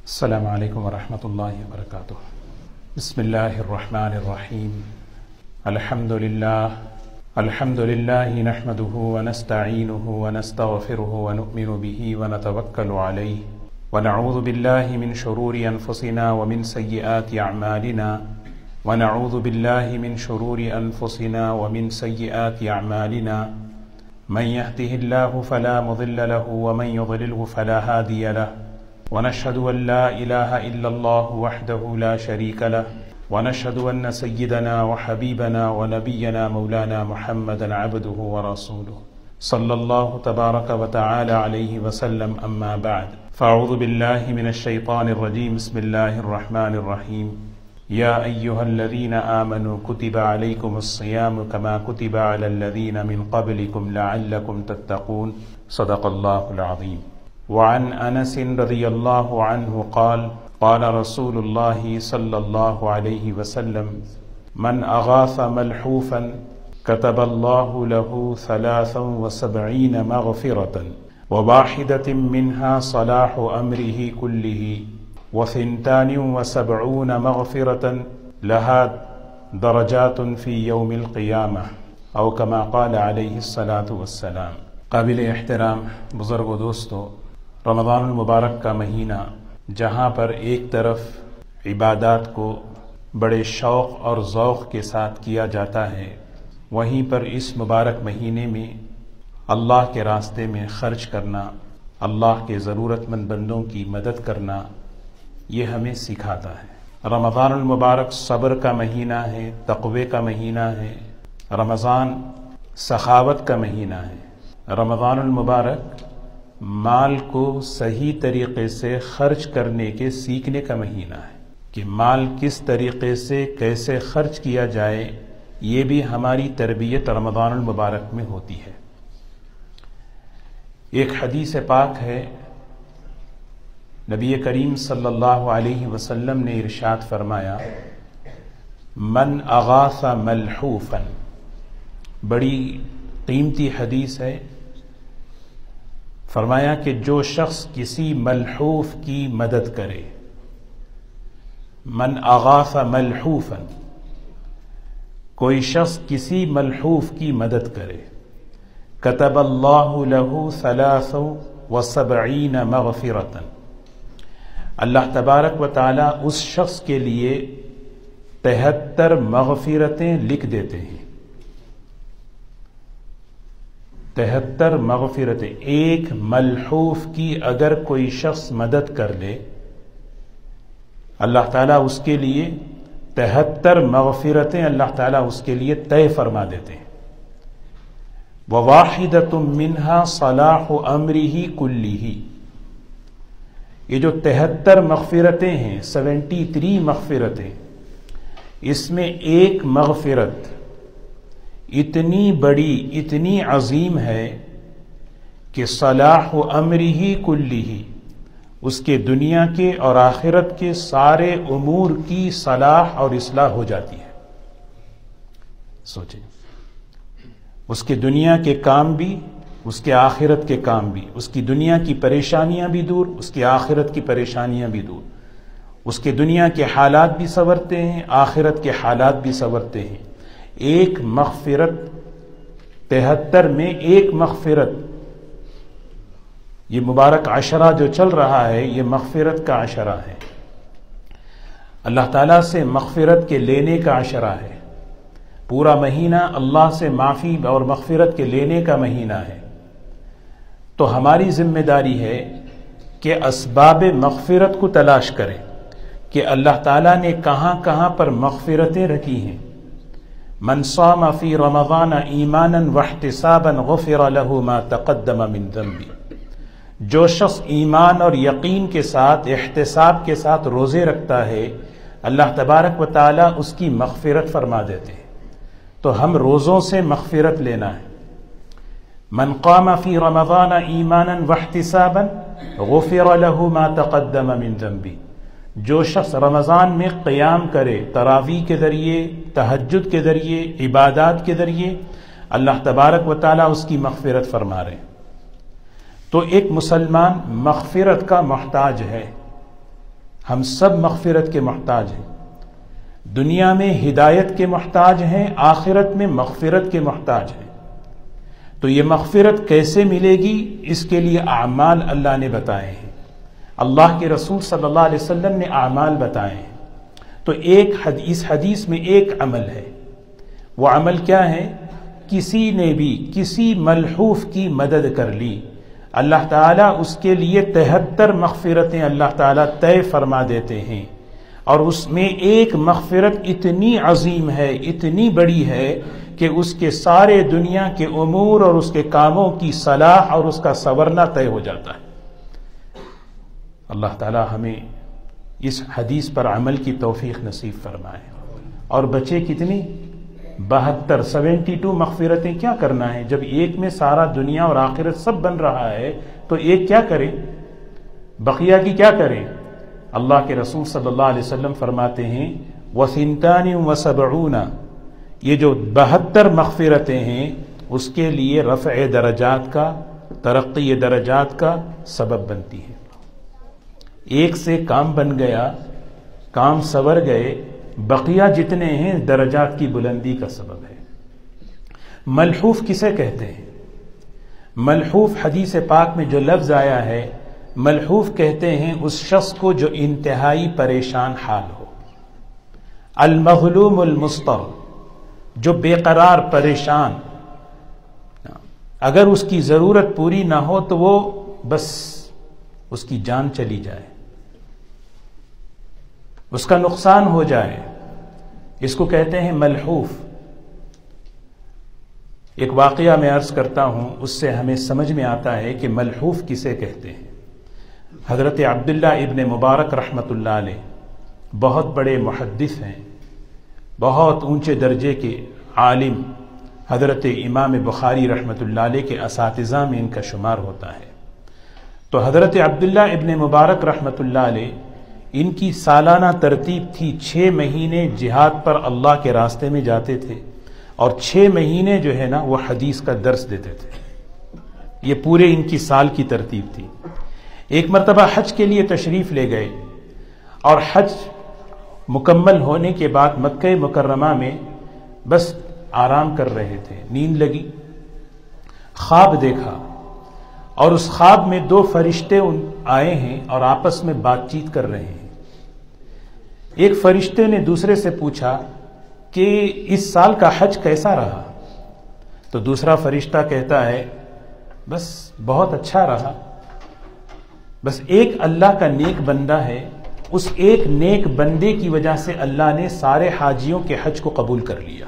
السلام علیکم ورحمۃ اللہ وبرکاتہ۔ بسم اللہ الرحمن الرحیم۔ الحمد للہ نحمده ونستعینه ونستغفره ونؤمن به ونتوکل علیہ ونعوذ باللہ من شرور انفسنا ومن سیئات اعمالنا من يهده الله فلا مضل له ومن يضلله فلا هادي له ونشهد أن لا إله إلا الله وحده لا شريك له ونشهد أن سيدنا وحبيبنا ونبينا مولانا محمدا عبده ورسوله صلى الله تبارك وتعالى عليه وسلم أما بعد فأعوذ بالله من الشيطان الرجيم بسم الله الرحمن الرحيم يا أيها الذين آمنوا كتب عليكم الصيام كما كتب على الذين من قبلكم لعلكم تتقون صدق الله العظيم۔ وعن أنس رضي الله عنه قال قال رسول الله صلى الله عليه وسلم من أغاث ملحوفا كتب الله له 73 مغفرة وواحدة منها صلاح أمره كله و72 مغفرة لها درجات في يوم القيامة او كما قال علیہ الصلاة والسلام۔ قابل احترام بزرگ و دوستو، رمضان المبارک کا مہینہ جہاں پر ایک طرف عبادات کو بڑے شوق اور ذوق کے ساتھ کیا جاتا ہے، وہیں پر اس مبارک مہینے میں اللہ کے راستے میں خرچ کرنا، اللہ کے ضرورت مند بندوں کی مدد کرنا، یہ ہمیں سکھاتا ہے۔ رمضان المبارک صبر کا مہینہ ہے، تقوی کا مہینہ ہے، رمضان سخاوت کا مہینہ ہے۔ رمضان المبارک مال کو صحیح طریقے سے خرچ کرنے کے سیکھنے کا مہینہ ہے کہ مال کس طریقے سے کیسے خرچ کیا جائے، یہ بھی ہماری تربیت رمضان المبارک میں ہوتی ہے۔ ایک حدیث پاک ہے، نبی کریم صلی اللہ علیہ وسلم نے ارشاد فرمایا من اغاث ملحوفا، بڑی قیمتی حدیث ہے۔ فرمایا کہ جو شخص کسی ملحوف کی مدد کرے، من اغاث ملحوفا، کوئی شخص کسی ملحوف کی مدد کرے، کتب اللہ له 73 مغفرة، اللہ تبارک و تعالی اس شخص کے لیے 73 مغفرتیں لکھ دیتے ہیں۔ 73 مغفرتیں، ایک ملحوف کی اگر کوئی شخص مدد کر لے، اللہ تعالیٰ اس کے لیے 73 مغفرتیں اللہ تعالیٰ اس کے لیے طے فرما دیتے ہیں۔ وواحدۃ منہا صلاح امرہ کلہ، یہ جو 73 مغفرتیں ہیں، 73 مغفرتیں، اس میں ایک مغفرت اتنی بڑی، اتنی عظیم ہے کہ صلاح امرہ کلہ، اس کے دنیا کے اور آخرت کے سارے امور کی صلاح اور اصلاح ہو جاتی ہے۔ سوچیں، اس کے دنیا کے کام بھی، اس کے آخرت کے کام بھی، اس کی دنیا کی پریشانیاں بھی دور، اس کی آخرت کی پریشانیاں بھی دور، اس کے دنیا کے حالات بھی سنورتے ہیں، آخرت کے حالات بھی سنورتے ہیں۔ ایک مغفرت، 73 میں ایک مغفرت، یہ مبارک عشرہ جو چل رہا ہے، یہ مغفرت کا عشرہ ہے، اللہ تعالیٰ سے مغفرت کے لینے کا عشرہ ہے۔ پورا مہینہ اللہ سے معافی اور مغفرت کے لینے کا مہینہ ہے۔ تو ہماری ذمہ داری ہے کہ اسباب مغفرت کو تلاش کریں کہ اللہ تعالیٰ نے کہاں کہاں پر مغفرتیں رکھی ہیں۔ من صام فی رمضان ایمانا واحتسابا غفر له ما تقدم من ذنبه، جو شخص ایمان اور یقین کے ساتھ، احتساب کے ساتھ روزے رکھتا ہے، اللہ تبارک و تعالیٰ اس کی مغفرت فرما دیتے ہیں۔ تو ہم روزوں سے مغفرت لینا ہے۔ من قام فی رمضان ایمانا واحتسابا غفر له ما تقدم من ذنبه، جو شخص رمضان میں قیام کرے، تراویح کے ذریعے، تہجد کے ذریعے، عبادات کے ذریعے، اللہ تبارک و تعالیٰ اس کی مغفرت فرما رہے ہیں۔ تو ایک مسلمان مغفرت کا محتاج ہے، ہم سب مغفرت کے محتاج ہیں، دنیا میں ہدایت کے محتاج ہیں، آخرت میں مغفرت کے محتاج ہیں۔ تو یہ مغفرت کیسے ملے گی، اس کے لیے اعمال اللہ نے بتائے ہیں، اللہ کے رسول صلی اللہ علیہ وسلم نے اعمال بتائے ہیں۔ تو اس حدیث میں ایک عمل ہے، وہ عمل کیا ہے؟ کسی نے بھی کسی ملحوف کی مدد کر لی، اللہ تعالیٰ اس کے لیے 73 مغفرتیں اللہ تعالیٰ طے فرما دیتے ہیں، اور اس میں ایک مغفرت اتنی عظیم ہے، اتنی بڑی ہے کہ اس کے سارے دنیا کے امور اور اس کے کاموں کی صلاح اور اس کا سنورنا طے ہو جاتا ہے۔ اللہ تعالیٰ ہمیں اس حدیث پر عمل کی توفیق نصیب فرمائے۔ اور بچے کتنی؟ 72 مغفرتیں کیا کرنا ہے؟ جب ایک میں سارا دنیا اور آخرت سب بن رہا ہے تو ایک کیا کریں؟ بقیہ کی کیا کریں؟ اللہ کے رسول صلی اللہ علیہ وسلم فرماتے ہیں وَثِنْتَانِ وَسَبْعُونَ، یہ جو 72 مغفرتیں ہیں اس کے لیے رفع درجات کا، ترقی درجات کا سبب بنتی ہے۔ ایک سے کام بن گیا، کام سور گئے، بقیہ جتنے ہیں درجات کی بلندی کا سبب ہے۔ ملحوف کسے کہتے ہیں؟ ملحوف حدیث پاک میں جو لفظ آیا ہے، ملحوف کہتے ہیں اس شخص کو جو انتہائی پریشان حال ہو، المغلوم المضطر، جو بے قرار پریشان، اگر اس کی ضرورت پوری نہ ہو تو وہ بس اس کی جان چلی جائے، اس کا نقصان ہو جائے، اس کو کہتے ہیں ملحوف۔ ایک واقعہ میں عرض کرتا ہوں، اس سے ہمیں سمجھ میں آتا ہے کہ ملحوف کسے کہتے ہیں۔ حضرت عبداللہ ابن مبارک رحمۃ اللہ علیہ بہت بڑے محدث ہیں، بہت اونچے درجے کے عالم، حضرت امام بخاری رحمۃ اللہ علیہ کے اساتذہ میں ان کا شمار ہوتا ہے۔ تو حضرت عبداللہ ابن مبارک رحمۃ اللہ علیہ، ان کی سالانہ ترتیب تھی 6 مہینے جہاد پر اللہ کے راستے میں جاتے تھے، اور 6 مہینے جو ہے نا وہ حدیث کا درس دیتے تھے۔ یہ پورے ان کی سال کی ترتیب تھی۔ ایک مرتبہ حج کے لیے تشریف لے گئے، اور حج مکمل ہونے کے بعد مکہ مکرمہ میں بس آرام کر رہے تھے، نیند لگی، خواب دیکھا، اور اس خواب میں 2 فرشتے آئے ہیں اور آپس میں بات چیت کر رہے ہیں۔ ایک فرشتے نے دوسرے سے پوچھا کہ اس سال کا حج کیسا رہا؟ تو دوسرا فرشتہ کہتا ہے بس بہت اچھا رہا، بس ایک اللہ کا نیک بندہ ہے، اس ایک نیک بندے کی وجہ سے اللہ نے سارے حاجیوں کے حج کو قبول کر لیا۔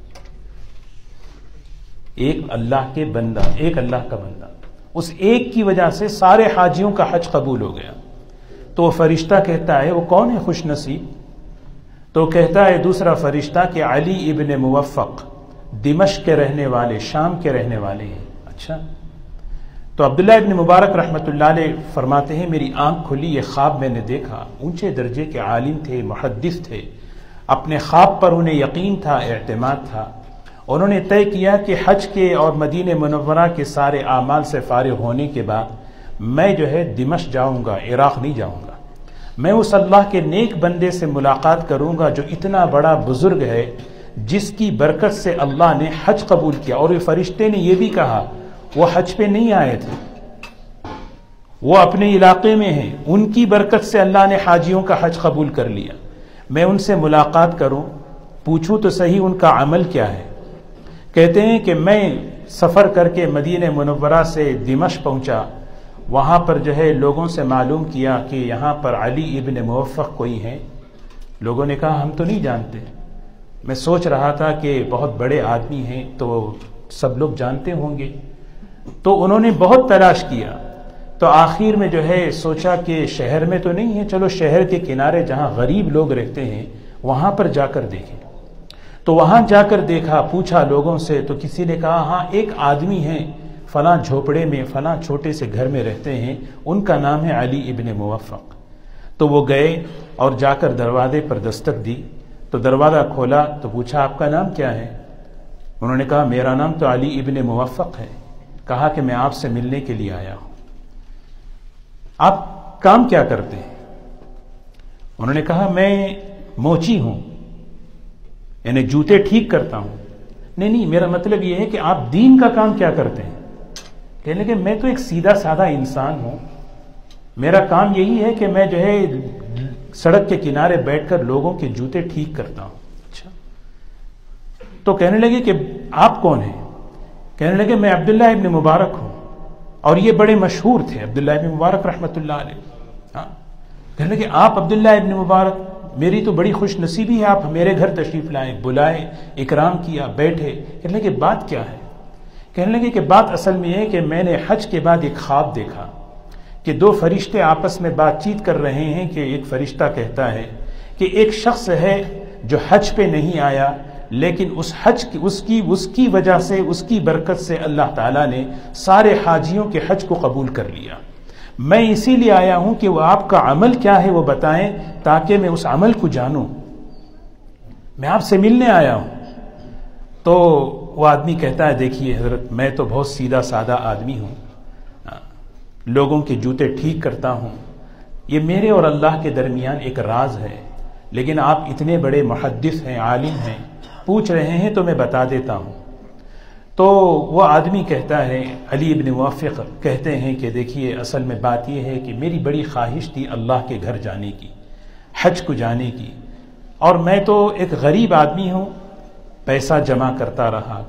ایک اللہ کے بندہ، ایک اللہ کا بندہ، اس ایک کی وجہ سے سارے حاجیوں کا حج قبول ہو گیا۔ تو وہ فرشتہ کہتا ہے وہ کون ہے خوش نصیب؟ تو کہتا ہے دوسرا فرشتہ کہ علی ابن موفق، دمشق کے رہنے والے، شام کے رہنے والے ہیں۔ اچھا، تو عبداللہ ابن مبارک رحمۃ اللہ علیہ فرماتے ہیں میری آنکھ کھلی، یہ خواب میں نے دیکھا، اونچے درجے کے عالم تھے، محدث تھے، اپنے خواب پر انہیں یقین تھا، اعتماد تھا۔ انہوں نے طے کیا کہ حج کے اور مدینہ منورہ کے سارے اعمال سے فارغ ہونے کے بعد میں جو ہے دمشق جاؤں گا، عراق نہیں جاؤں گا، میں اس اللہ کے نیک بندے سے ملاقات کروں گا جو اتنا بڑا بزرگ ہے، جس کی برکت سے اللہ نے حج قبول کیا۔ اور یہ فرشتے نے یہ بھی کہا وہ حج پہ نہیں آئے تھے، وہ اپنے علاقے میں ہیں، ان کی برکت سے اللہ نے حاجیوں کا حج قبول کر لیا۔ میں ان سے ملاقات کروں، پوچھوں تو صحیح ان کا عمل کیا ہے۔ کہتے ہیں کہ میں سفر کر کے مدینہ منورہ سے دمشق پہنچا، وہاں پر جو ہے لوگوں سے معلوم کیا کہ یہاں پر علی ابن موفق کوئی ہیں۔ لوگوں نے کہا ہم تو نہیں جانتے۔ میں سوچ رہا تھا کہ بہت بڑے آدمی ہیں تو سب لوگ جانتے ہوں گے، تو انہوں نے بہت تلاش کیا، تو آخر میں جو ہے سوچا کہ شہر میں تو نہیں ہے، چلو شہر کے کنارے جہاں غریب لوگ رہتے ہیں وہاں پر جا کر دیکھیں۔ تو وہاں جا کر دیکھا، پوچھا لوگوں سے، تو کسی نے کہا ہاں ایک آدمی ہیں فلاں جھوپڑے میں، فلاں چھوٹے سے گھر میں رہتے ہیں، ان کا نام ہے علی ابن موفق۔ تو وہ گئے اور جا کر دروازے پر دستک دی، تو دروازہ کھولا تو پوچھا آپ کا نام کیا ہے؟ انہوں نے کہا میرا نام تو علی ابن موفق ہے۔ کہا کہ میں آپ سے ملنے کے لیے آیا ہوں، آپ کام کیا کرتے ہیں؟ انہوں نے کہا میں موچی ہوں، یعنی جوتے ٹھیک کرتا ہوں۔ نہیں، میرا مطلب یہ ہے کہ آپ دین کا کام کیا کرتے ہیں؟ کہنے لگے میں تو ایک سیدھا سادہ انسان ہوں، میرا کام یہی ہے کہ میں جو ہے سڑک کے کنارے بیٹھ کر لوگوں کے جوتے ٹھیک کرتا ہوں۔ اچھا، تو کہنے لگے کہ آپ کون ہیں؟ کہنے لگے میں عبداللہ ابن مبارک ہوں، اور یہ بڑے مشہور تھے عبداللہ ابن مبارک رحمۃ اللہ علیہ۔ ہاں، کہنے لگے آپ عبداللہ ابن مبارک، میری تو بڑی خوش نصیبی ہے، آپ میرے گھر تشریف لائے، بلائے، اکرام کیا، بیٹھے۔ کہنے لگے بات کیا ہے؟ کہنے لگے کہ بات اصل میں یہ کہ میں نے حج کے بعد ایک خواب دیکھا کہ دو فرشتے آپس میں بات چیت کر رہے ہیں کہ ایک فرشتہ کہتا ہے کہ ایک شخص ہے جو حج پہ نہیں آیا، لیکن اس حج کی اس کی وجہ سے، اس کی برکت سے اللہ تعالیٰ نے سارے حاجیوں کے حج کو قبول کر لیا۔ میں اسی لیے آیا ہوں کہ وہ آپ کا عمل کیا ہے وہ بتائیں تاکہ میں اس عمل کو جانوں، میں آپ سے ملنے آیا ہوں۔ تو وہ آدمی کہتا ہے دیکھیے حضرت، میں تو بہت سیدھا سادہ آدمی ہوں، لوگوں کے جوتے ٹھیک کرتا ہوں، یہ میرے اور اللہ کے درمیان ایک راز ہے، لیکن آپ اتنے بڑے محدث ہیں، عالم ہیں، پوچھ رہے ہیں تو میں بتا دیتا ہوں۔ تو وہ آدمی کہتا ہے، علی ابن موفق کہتے ہیں کہ دیکھیے اصل میں بات یہ ہے کہ میری بڑی خواہش تھی اللہ کے گھر جانے کی، حج کو جانے کی، اور میں تو ایک غریب آدمی ہوں، پیسہ جمع کرتا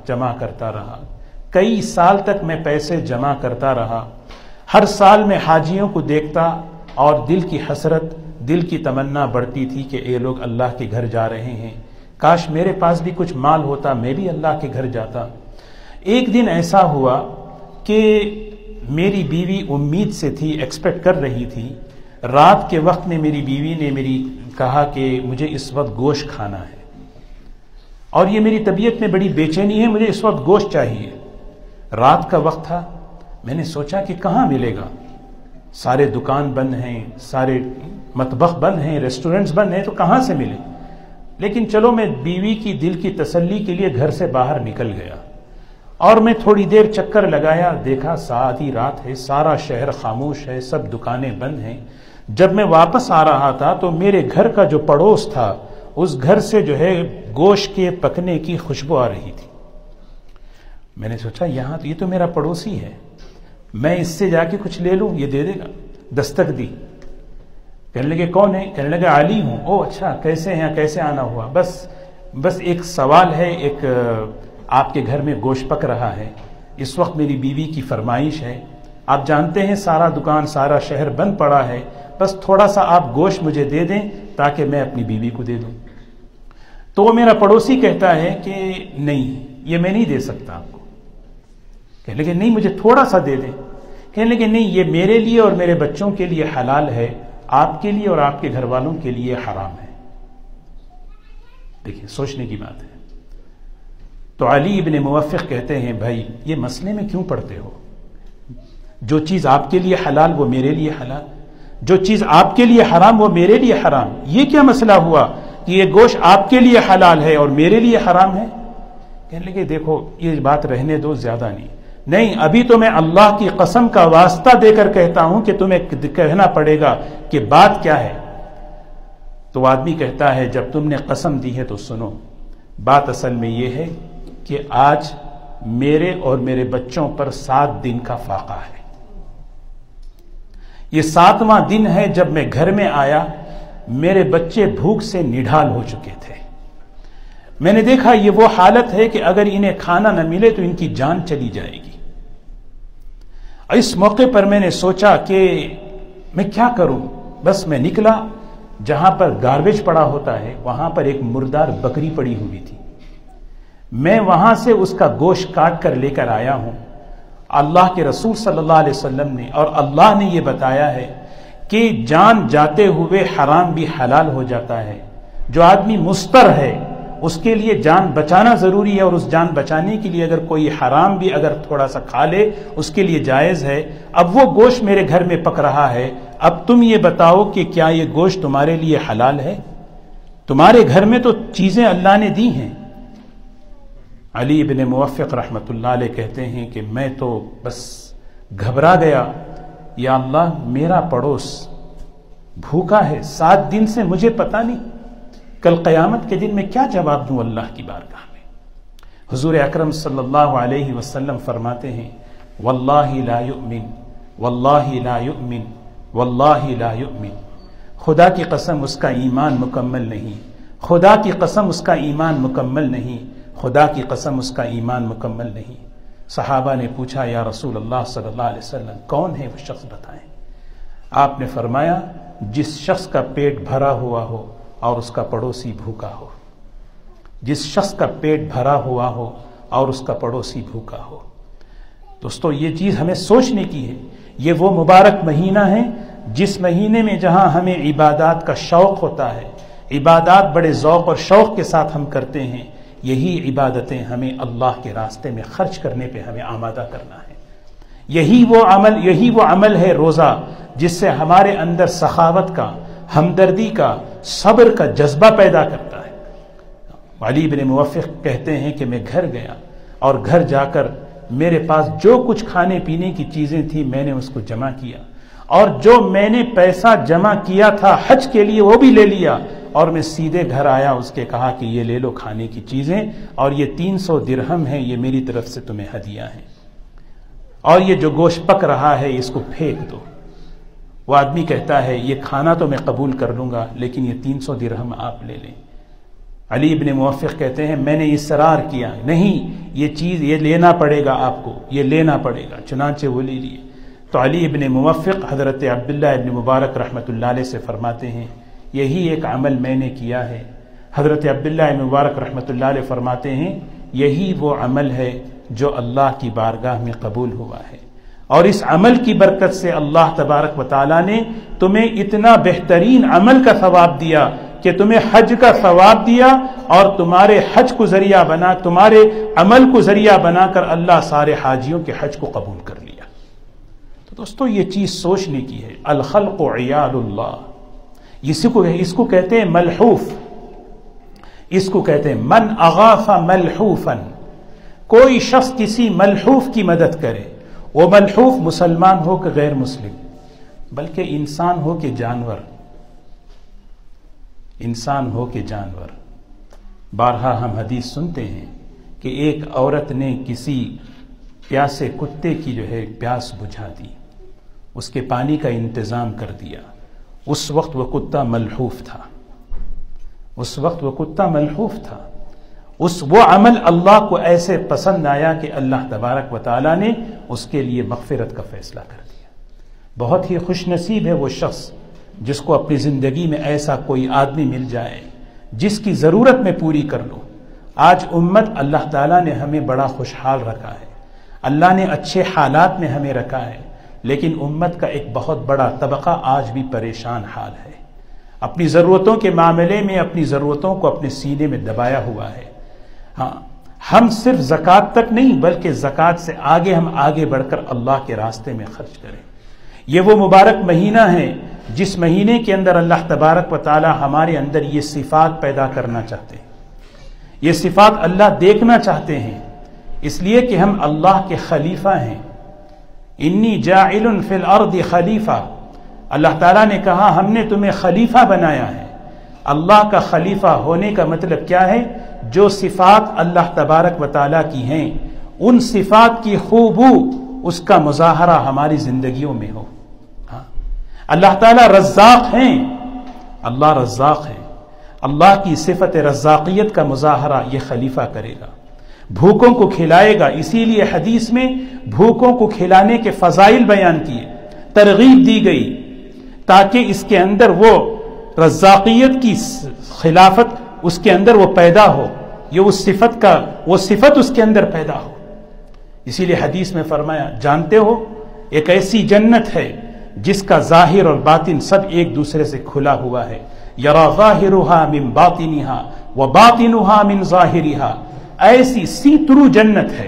رہا، کئی سال تک میں پیسے جمع کرتا رہا، ہر سال میں حاجیوں کو دیکھتا اور دل کی حسرت، دل کی تمنا بڑھتی تھی کہ یہ لوگ اللہ کے گھر جا رہے ہیں، کاش میرے پاس بھی کچھ مال ہوتا، میں بھی اللہ کے گھر جاتا۔ ایک دن ایسا ہوا کہ میری بیوی امید سے تھی، ایکسپیکٹ کر رہی تھی، رات کے وقت میں میری بیوی نے کہا کہ مجھے اس وقت گوشت کھانا ہے، اور یہ میری طبیعت میں بڑی بے چینی ہے، مجھے اس وقت گوشت چاہیے۔ رات کا وقت تھا، میں نے سوچا کہ کہاں ملے گا، سارے دکان بند ہیں، سارے مطبخ بند ہیں، ریسٹورنٹس بند ہیں، تو کہاں سے ملے؟ لیکن چلو میں بیوی کی دل کی تسلی کے لیے گھر سے باہر نکل گیا، اور میں تھوڑی دیر چکر لگایا، دیکھا آدھی رات ہے، سارا شہر خاموش ہے، سب دکانیں بند ہیں۔ جب میں واپس آ رہا تھا تو میرے گھر کا جو پڑوس تھا اس گھر سے جو ہے گوشت کے پکنے کی خوشبو آ رہی تھی۔ میں نے سوچا یہ تو میرا پڑوسی ہے، میں اس سے جا کے کچھ لے لوں، یہ دے دے گا۔ دستک دی، کہنے لگے کون ہے؟ کہنے لگے علی ہوں۔ او اچھا، کیسے ہیں، کیسے آنا ہوا؟ بس ایک سوال ہے، ایک آپ کے گھر میں گوشت پک رہا ہے، اس وقت میری بیوی کی فرمائش ہے، آپ جانتے ہیں سارا دکان، سارا شہر بند پڑا ہے، بس تھوڑا سا آپ گوشت مجھے دے دیں تاکہ میں اپنی بیوی کو دے دوں۔ تو وہ میرا پڑوسی کہتا ہے کہ نہیں، یہ میں نہیں دے سکتا آپ کو۔ کہنے لگے نہیں، مجھے تھوڑا سا دے دیں۔ کہنے لگے نہیں، یہ میرے لیے اور میرے بچوں کے لیے حلال ہے، آپ کے لیے اور آپ کے گھر والوں کے لیے حرام ہے۔ دیکھیں سوچنے کی بات ہے۔ تو علی ابن موفق کہتے ہیں بھائی یہ مسئلے میں کیوں پڑتے ہو؟ جو چیز آپ کے لیے حلال وہ میرے لیے حلال، جو چیز آپ کے لیے حرام وہ میرے لیے حرام، یہ کیا مسئلہ ہوا کہ یہ گوشت آپ کے لیے حلال ہے اور میرے لیے حرام ہے؟ کہنے لگے دیکھو یہ بات رہنے دو، زیادہ نہیں، ابھی تو میں اللہ کی قسم کا واسطہ دے کر کہتا ہوں کہ تمہیں کہنا پڑے گا کہ بات کیا ہے۔ تو آدمی کہتا ہے جب تم نے قسم دی ہے تو سنو، بات اصل میں یہ ہے کہ آج میرے اور میرے بچوں پر 7 دن کا فاقہ ہے۔ یہ 7واں دن ہے جب میں گھر میں آیا، میرے بچے بھوک سے نڈھال ہو چکے تھے۔ میں نے دیکھا یہ وہ حالت ہے کہ اگر انہیں کھانا نہ ملے تو ان کی جان چلی جائے گی۔ اس موقع پر میں نے سوچا کہ میں کیا کروں، بس میں نکلا، جہاں پر گاربیج پڑا ہوتا ہے وہاں پر ایک مردار بکری پڑی ہوئی تھی، میں وہاں سے اس کا گوشت کاٹ کر لے کر آیا ہوں۔ اللہ کے رسول صلی اللہ علیہ وسلم نے اور اللہ نے یہ بتایا ہے کہ جان جاتے ہوئے حرام بھی حلال ہو جاتا ہے۔ جو آدمی مستر ہے اس کے لیے جان بچانا ضروری ہے، اور اس جان بچانے کے لیے اگر کوئی حرام بھی اگر تھوڑا سا کھا لے اس کے لیے جائز ہے۔ اب وہ گوشت میرے گھر میں پک رہا ہے، اب تم یہ بتاؤ کہ کیا یہ گوشت تمہارے لیے حلال ہے؟ تمہارے گھر میں تو چیزیں اللہ نے دی ہیں۔ علی ابن موفق رحمۃ اللہ علیہ کہتے ہیں کہ میں تو بس گھبرا گیا، یا اللہ میرا پڑوس بھوکا ہے 7 دن سے، مجھے پتا نہیں کل قیامت کے دن میں کیا جواب دوں اللہ کی بارگاہ میں۔ حضور اکرم صلی اللہ علیہ وسلم فرماتے ہیں واللہ لا یؤمن، واللہ لا یؤمن، واللہ لا یؤمن، خدا کی قسم اس کا ایمان مکمل نہیں، خدا کی قسم اس کا ایمان مکمل نہیں، خدا کی قسم اس کا ایمان مکمل نہیں۔ صحابہ نے پوچھا یا رسول اللہ صلی اللہ علیہ وسلم کون ہے وہ شخص بتائیں؟ آپ نے فرمایا جس شخص کا پیٹ بھرا ہوا ہو اور اس کا پڑوسی بھوکا ہو، جس شخص کا پیٹ بھرا ہوا ہو اور اس کا پڑوسی بھوکا ہو۔ دوستو یہ چیز ہمیں سوچنے کی ہے۔ یہ وہ مبارک مہینہ ہے جس مہینے میں جہاں ہمیں عبادات کا شوق ہوتا ہے، عبادات بڑے ذوق اور شوق کے ساتھ ہم کرتے ہیں، یہی عبادتیں ہمیں اللہ کے راستے میں خرچ کرنے پہ ہمیں آمادہ کرنا ہے۔ یہی وہ عمل ہے روزہ جس سے ہمارے اندر سخاوت کا، ہمدردی کا، صبر کا جذبہ پیدا کرتا ہے۔ علی بن موفق کہتے ہیں کہ میں گھر گیا اور گھر جا کر میرے پاس جو کچھ کھانے پینے کی چیزیں تھیں میں نے اس کو جمع کیا، اور جو میں نے پیسہ جمع کیا تھا حج کے لیے وہ بھی لے لیا، اور میں سیدھے گھر آیا، اس کے کہا کہ یہ لے لو کھانے کی چیزیں، اور یہ 300 درہم ہیں، یہ میری طرف سے تمہیں ہدیہ ہیں، اور یہ جو گوشت پک رہا ہے اس کو پھینک دو۔ وہ آدمی کہتا ہے یہ کھانا تو میں قبول کر لوں گا لیکن یہ 300 درہم آپ لے لیں۔ علی بن موفق کہتے ہیں میں نے اصرار کیا، نہیں یہ چیز یہ لینا پڑے گا آپ کو، یہ لینا پڑے گا، چنانچہ وہ لے لیے۔ تو علی بن موفق حضرت عبداللہ ابن مبارک رحمۃ اللہ علیہ سے فرماتے ہیں یہی ایک عمل میں نے کیا ہے۔ حضرت عبداللہ ابن مبارک رحمۃ اللہ علیہ فرماتے ہیں یہی وہ عمل ہے جو اللہ کی بارگاہ میں قبول ہوا ہے، اور اس عمل کی برکت سے اللہ تبارک و تعالیٰ نے تمہیں اتنا بہترین عمل کا ثواب دیا کہ تمہیں حج کا ثواب دیا، اور تمہارے حج کو ذریعہ بنا، تمہارے عمل کو ذریعہ بنا کر اللہ سارے حاجیوں کے حج کو قبول کر لیا۔ تو دوستو یہ چیز سوچنے کی ہے۔ الخلق عیال اللہ، اس کو کہتے ہیں ملحوف، اس کو کہتے ہیں من اغاث ملحوفا، کوئی شخص کسی ملحوف کی مدد کرے، وہ ملحوف مسلمان ہو کہ غیر مسلم، بلکہ انسان ہو کہ جانور، انسان ہو کہ جانور۔ بارہا ہم حدیث سنتے ہیں کہ ایک عورت نے کسی پیاسے کتے کی جو ہے پیاس بجھا دی، اس کے پانی کا انتظام کر دیا۔ اس وقت وہ کتا ملحوف تھا، اس وقت وہ کتا ملحوف تھا۔ وہ عمل اللہ کو ایسے پسند آیا کہ اللہ تبارک و تعالیٰ نے اس کے لیے مغفرت کا فیصلہ کر دیا۔ بہت ہی خوش نصیب ہے وہ شخص جس کو اپنی زندگی میں ایسا کوئی آدمی مل جائے جس کی ضرورت میں پوری کر لو۔ آج امت اللہ تعالیٰ نے ہمیں بڑا خوشحال رکھا ہے، اللہ نے اچھے حالات میں ہمیں رکھا ہے، لیکن امت کا ایک بہت بڑا طبقہ آج بھی پریشان حال ہے، اپنی ضرورتوں کے معاملے میں اپنی ضرورتوں کو اپنے سینے میں دبایا ہوا ہے۔ ہاں ہم صرف زکوٰۃ تک نہیں بلکہ زکوٰۃ سے ہم آگے بڑھ کر اللہ کے راستے میں خرچ کریں۔ یہ وہ مبارک مہینہ ہے جس مہینے کے اندر اللہ تبارک و تعالی ہمارے اندر یہ صفات پیدا کرنا چاہتے ہیں، یہ صفات اللہ دیکھنا چاہتے ہیں، اس لیے کہ ہم اللہ کے خلیفہ ہیں۔ انی جاعل فی الارض خلیفہ، اللہ تعالیٰ نے کہا ہم نے تمہیں خلیفہ بنایا ہے۔ اللہ کا خلیفہ ہونے کا مطلب کیا ہے؟ جو صفات اللہ تبارک و تعالیٰ کی ہیں ان صفات کی خوبو اس کا مظاہرہ ہماری زندگیوں میں ہو۔ اللہ تعالیٰ رزاق ہیں، اللہ رزاق ہیں، اللہ کی صفت رزاقیت کا مظاہرہ یہ خلیفہ کرے گا، بھوکوں کو کھلائے گا۔ اسی لیے حدیث میں بھوکوں کو کھلانے کے فضائل بیان کیے، ترغیب دی گئی تاکہ اس کے اندر وہ رزاقیت کی خلافت اس کے اندر وہ پیدا ہو، یہ وہ صفت اس کے اندر پیدا ہو۔ اسی لیے حدیث میں فرمایا جانتے ہو ایک ایسی جنت ہے جس کا ظاہر اور باطن سب ایک دوسرے سے کھلا ہوا ہے، یرا ظاہرها من باطنها وباطنها من ظاہرها، ایسی سی ترو جنت ہے،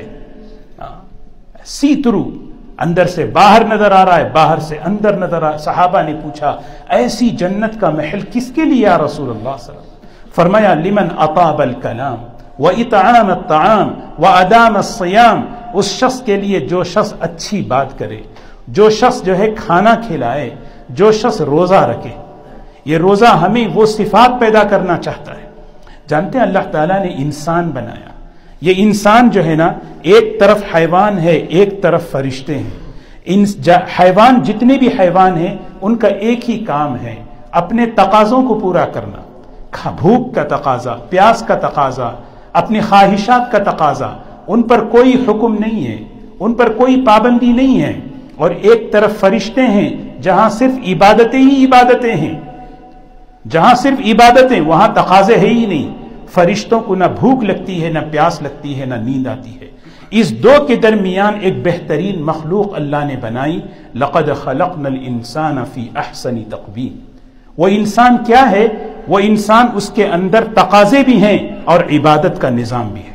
سی ترو، اندر سے باہر نظر آ رہا ہے، باہر سے اندر نظر آ رہا ہے۔ صحابہ نے پوچھا ایسی جنت کا محل کس کے لیے یا رسول اللہ صلی اللہ علیہ وسلم؟ فرمایا لمن اطاب الکلام واطعام الطعام وادام الصیام، اس شخص کے لیے جو شخص اچھی بات کرے، جو شخص جو ہے کھانا کھلائے، جو شخص روزہ رکھے۔ یہ روزہ ہمیں وہ صفات پیدا کرنا چاہتا ہے۔ جانتے ہیں اللہ تعالیٰ نے انسان بنایا، یہ انسان جو ہے نا ایک طرف حیوان ہے ایک طرف فرشتے ہیں۔ حیوان جتنے بھی حیوان ہیں ان کا ایک ہی کام ہے، اپنے تقاضوں کو پورا کرنا، بھوک کا تقاضا، پیاس کا تقاضا، اپنی خواہشات کا تقاضا، ان پر کوئی حکم نہیں ہے، ان پر کوئی پابندی نہیں ہے۔ اور ایک طرف فرشتے ہیں جہاں صرف عبادتیں ہی عبادتیں ہیں، جہاں صرف عبادتیں، وہاں تقاضے ہے ہی نہیں۔ فرشتوں کو نہ بھوک لگتی ہے، نہ پیاس لگتی ہے، نہ نیند آتی ہے۔ اس دو کے درمیان ایک بہترین مخلوق اللہ نے بنائی۔ لقد خلقنا الانسان فی احسن تقویم۔ وہ انسان کیا ہے؟ وہ انسان، اس کے اندر تقاضے بھی ہیں اور عبادت کا نظام بھی ہے۔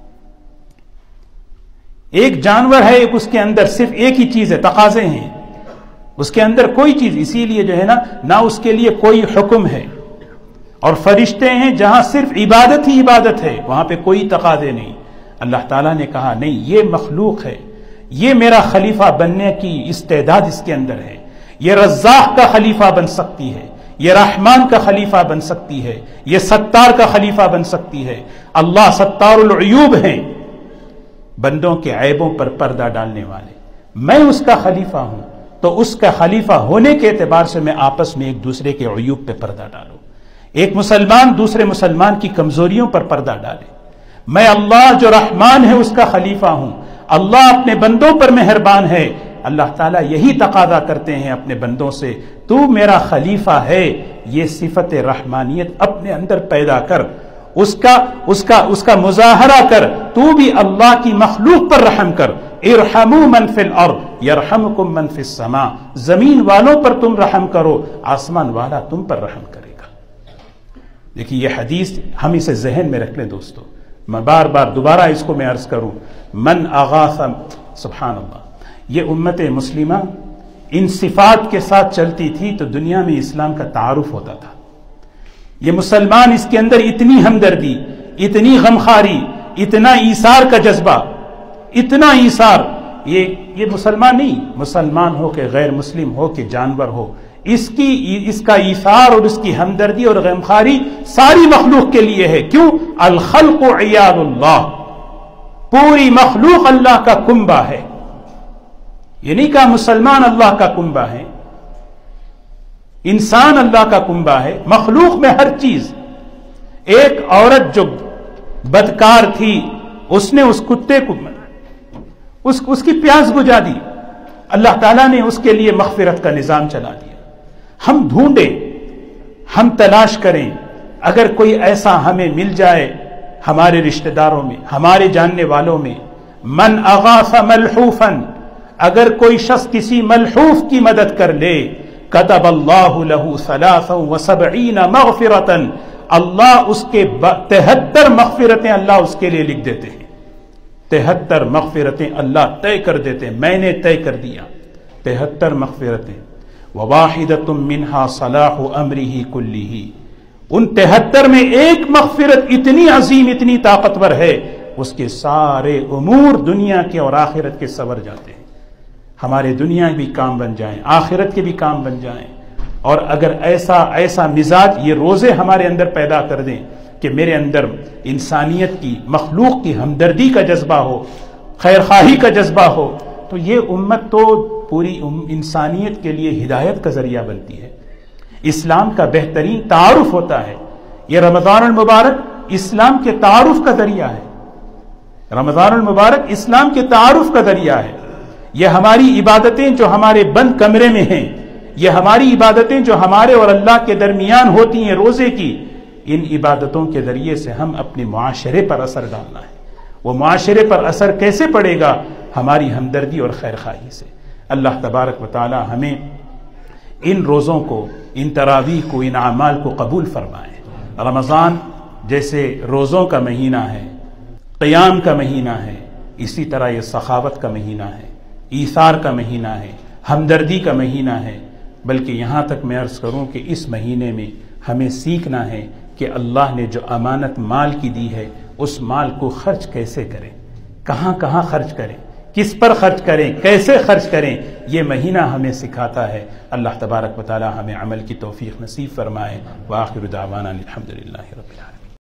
ایک جانور ہے، ایک اس کے اندر صرف ایک ہی چیز ہے، تقاضے ہیں، اس کے اندر کوئی چیز، اسی لیے جو ہے نا نہ اس کے لیے کوئی حکم ہے۔ اور فرشتے ہیں جہاں صرف عبادت ہی عبادت ہے، وہاں پہ کوئی تقاضے نہیں۔ اللہ تعالیٰ نے کہا نہیں، یہ مخلوق ہے، یہ میرا خلیفہ بننے کی استعداد اس کے اندر ہے، یہ رزاق کا خلیفہ بن سکتی ہے، یہ رحمان کا خلیفہ بن سکتی ہے، یہ ستار کا خلیفہ بن سکتی ہے۔ اللہ ستار العیوب ہیں، بندوں کے عیبوں پر پردہ ڈالنے والے، میں اس کا خلیفہ ہوں، تو اس کا خلیفہ ہونے کے اعتبار سے میں آپس میں ایک دوسرے کے عیوب پہ پردہ ڈالوں، ایک مسلمان دوسرے مسلمان کی کمزوریوں پر پردہ ڈالے۔ میں اللہ جو رحمان ہے اس کا خلیفہ ہوں، اللہ اپنے بندوں پر مہربان ہے۔ اللہ تعالیٰ یہی تقاضا کرتے ہیں اپنے بندوں سے، تو میرا خلیفہ ہے، یہ صفت رحمانیت اپنے اندر پیدا کر، اس کا مظاہرہ کر، تو بھی اللہ کی مخلوق پر رحم کر۔ ارحموا من فی الارض یرحمکم من فی السماء، زمین والوں پر تم رحم کرو، آسمان والا تم پر رحم کرے گا۔ دیکھیے یہ حدیث ہم اسے ذہن میں رکھ لیں دوستو، میں بار بار دوبارہ اس کو میں عرض کروں، من اغاث، سبحان اللہ، یہ امت مسلمہ ان صفات کے ساتھ چلتی تھی تو دنیا میں اسلام کا تعارف ہوتا تھا۔ یہ مسلمان، اس کے اندر اتنی ہمدردی، اتنی غمخواری، اتنا ایثار کا جذبہ، اتنا ایثار، یہ مسلمان نہیں، مسلمان ہو کہ غیر مسلم ہو کہ جانور ہو، اس کا ایثار اور اس کی ہمدردی اور غمخواری ساری مخلوق کے لیے ہے۔ کیوں؟ الخلق عیال اللہ، پوری مخلوق اللہ کا کنبہ ہے۔ یہ نہیں کہا مسلمان اللہ کا کنبہ ہے، انسان اللہ کا کنبہ ہے، مخلوق میں ہر چیز۔ ایک عورت جو بدکار تھی، اس نے اس کتے کو اس کی پیاس بجھا دی، اللہ تعالیٰ نے اس کے لیے مغفرت کا نظام چلا دیا۔ ہم ڈھونڈیں، ہم تلاش کریں، اگر کوئی ایسا ہمیں مل جائے ہمارے رشتہ داروں میں، ہمارے جاننے والوں میں، من اغاث ملحوفا، اگر کوئی شخص کسی ملحوف کی مدد کر لے، کتب اللہ لہ 73 مغفرتا، اللہ اس کے 73 مغفرتیں اللہ اس کے لیے لکھ دیتے ہیں، 73 مغفرتیں اللہ طے کر دیتے ہیں، میں نے طے کر دیا 73 مغفرتیں۔ وواحدۃ منہا صلاح امرہ کلہ، ان 73 میں ایک مغفرت اتنی عظیم، اتنی طاقتور ہے، اس کے سارے امور دنیا کے اور آخرت کے سنور جاتے ہیں، ہمارے دنیا بھی کام بن جائیں، آخرت کے بھی کام بن جائیں۔ اور اگر ایسا مزاج یہ روزے ہمارے اندر پیدا کر دیں کہ میرے اندر انسانیت کی، مخلوق کی ہمدردی کا جذبہ ہو، خیر خواہی کا جذبہ ہو، تو یہ امت تو پوری انسانیت کے لیے ہدایت کا ذریعہ بنتی ہے، اسلام کا بہترین تعارف ہوتا ہے۔ یہ رمضان المبارک اسلام کے تعارف کا ذریعہ ہے، رمضان المبارک اسلام کے تعارف کا ذریعہ ہے۔ یہ ہماری عبادتیں جو ہمارے بند کمرے میں ہیں، یہ ہماری عبادتیں جو ہمارے اور اللہ کے درمیان ہوتی ہیں روزے کی، ان عبادتوں کے ذریعے سے ہم اپنے معاشرے پر اثر ڈالنا ہے۔ وہ معاشرے پر اثر کیسے پڑے گا؟ ہماری ہمدردی اور خیر خواہی سے۔ اللہ تبارک و تعالی ہمیں ان روزوں کو، ان تراویح کو، ان اعمال کو قبول فرمائے۔ رمضان جیسے روزوں کا مہینہ ہے، قیام کا مہینہ ہے، اسی طرح یہ سخاوت کا مہینہ ہے، ایثار کا مہینہ ہے، ہمدردی کا مہینہ ہے۔ بلکہ یہاں تک میں عرض کروں کہ اس مہینے میں ہمیں سیکھنا ہے کہ اللہ نے جو امانت مال کی دی ہے، اس مال کو خرچ کیسے کریں، کہاں کہاں خرچ کریں، کس پر خرچ کریں، کیسے خرچ کریں، یہ مہینہ ہمیں سکھاتا ہے۔ اللہ تبارک و تعالی ہمیں عمل کی توفیق نصیب فرمائے۔ وآخر دعوانا الحمدللہ رب العالمین۔